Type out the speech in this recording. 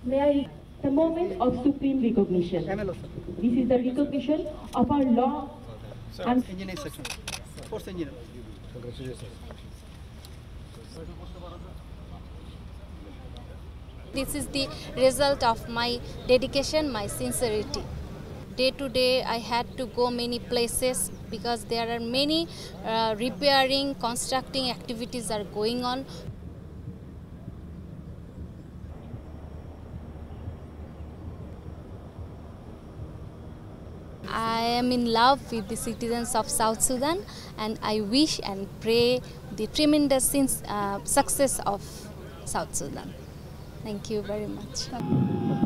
May I, the moment of supreme recognition. This is the recognition of our long and engineering section. Force engineer. Congratulations. This is the result of my dedication, my sincerity. Day to day, I had to go many places because there are many repairing, constructing activities are going on. I am in love with the citizens of South Sudan, and I wish and pray the tremendous success of South Sudan. Thank you very much.